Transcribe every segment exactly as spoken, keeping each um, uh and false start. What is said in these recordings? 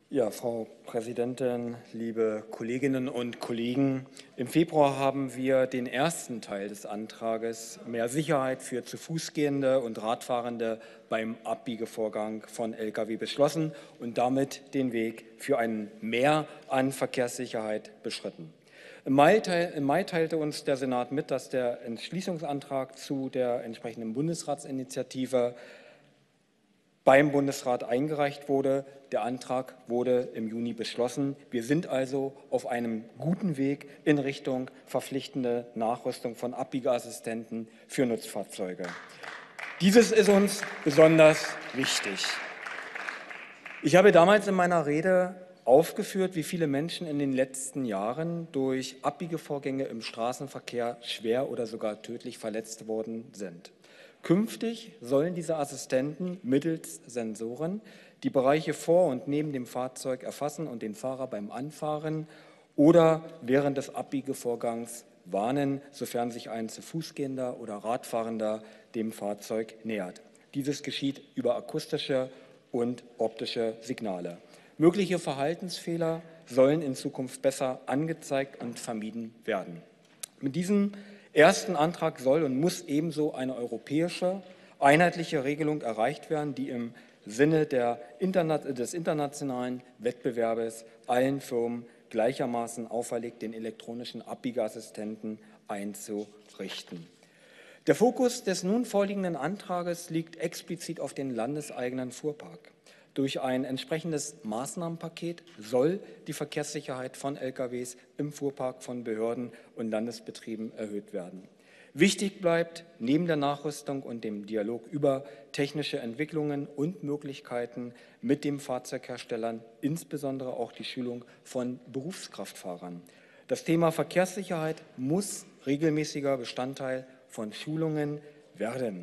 Ja, Frau Präsidentin, liebe Kolleginnen und Kollegen! Im Februar haben wir den ersten Teil des Antrages mehr Sicherheit für zu Fuß gehende und Radfahrende beim Abbiegevorgang von Lkw beschlossen und damit den Weg für ein Mehr an Verkehrssicherheit beschritten. Im Mai, teil, Im Mai teilte uns der Senat mit, dass der Entschließungsantrag zu der entsprechenden Bundesratsinitiative beim Bundesrat eingereicht wurde. Der Antrag wurde im Juni beschlossen. Wir sind also auf einem guten Weg in Richtung verpflichtende Nachrüstung von Abbiegeassistenten für Nutzfahrzeuge. Dieses ist uns besonders wichtig. Ich habe damals in meiner Rede aufgeführt, wie viele Menschen in den letzten Jahren durch Abbiegevorgänge im Straßenverkehr schwer oder sogar tödlich verletzt worden sind. Künftig sollen diese Assistenten mittels Sensoren die Bereiche vor und neben dem Fahrzeug erfassen und den Fahrer beim Anfahren oder während des Abbiegevorgangs warnen, sofern sich ein zu Fuß gehender oder Radfahrender dem Fahrzeug nähert. Dieses geschieht über akustische und optische Signale. Mögliche Verhaltensfehler sollen in Zukunft besser angezeigt und vermieden werden. Mit diesem ersten Antrag soll und muss ebenso eine europäische, einheitliche Regelung erreicht werden, die im Sinne der Interna- des internationalen Wettbewerbs allen Firmen gleichermaßen auferlegt, den elektronischen Abbiegeassistenten einzurichten. Der Fokus des nun vorliegenden Antrages liegt explizit auf den landeseigenen Fuhrpark. Durch ein entsprechendes Maßnahmenpaket soll die Verkehrssicherheit von Lkws im Fuhrpark von Behörden und Landesbetrieben erhöht werden. Wichtig bleibt neben der Nachrüstung und dem Dialog über technische Entwicklungen und Möglichkeiten mit den Fahrzeugherstellern insbesondere auch die Schulung von Berufskraftfahrern. Das Thema Verkehrssicherheit muss regelmäßiger Bestandteil von Schulungen werden.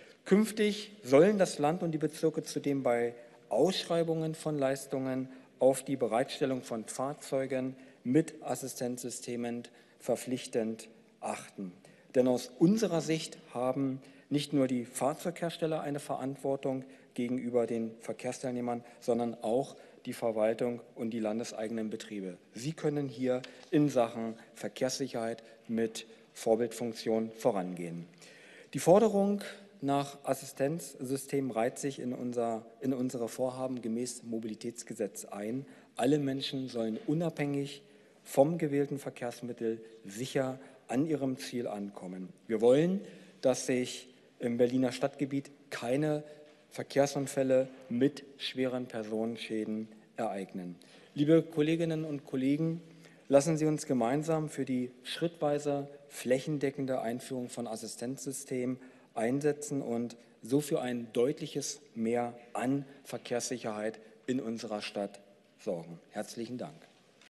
Künftig sollen das Land und die Bezirke zudem bei Ausschreibungen von Leistungen auf die Bereitstellung von Fahrzeugen mit Assistenzsystemen verpflichtend achten. Denn aus unserer Sicht haben nicht nur die Fahrzeughersteller eine Verantwortung gegenüber den Verkehrsteilnehmern, sondern auch die Verwaltung und die landeseigenen Betriebe. Sie können hier in Sachen Verkehrssicherheit mit Vorbildfunktion vorangehen. Die Forderung nach Assistenzsystemen reiht sich in, unser, in unsere Vorhaben gemäß Mobilitätsgesetz ein. Alle Menschen sollen unabhängig vom gewählten Verkehrsmittel sicher an ihrem Ziel ankommen. Wir wollen, dass sich im Berliner Stadtgebiet keine Verkehrsunfälle mit schweren Personenschäden ereignen. Liebe Kolleginnen und Kollegen, lassen Sie uns gemeinsam für die schrittweise flächendeckende Einführung von Assistenzsystemen einsetzen und so für ein deutliches Mehr an Verkehrssicherheit in unserer Stadt sorgen. Herzlichen Dank.